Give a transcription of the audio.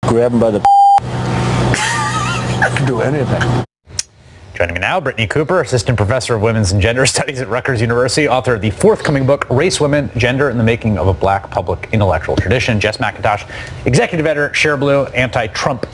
grab him by the do anything. Joining me now, Brittany Cooper, Assistant Professor of Women's and Gender Studies at Rutgers University, author of the forthcoming book, Race, Women, Gender and the Making of a Black Public Intellectual Tradition. Jess McIntosh, Executive Editor, Share Blue, anti-Trump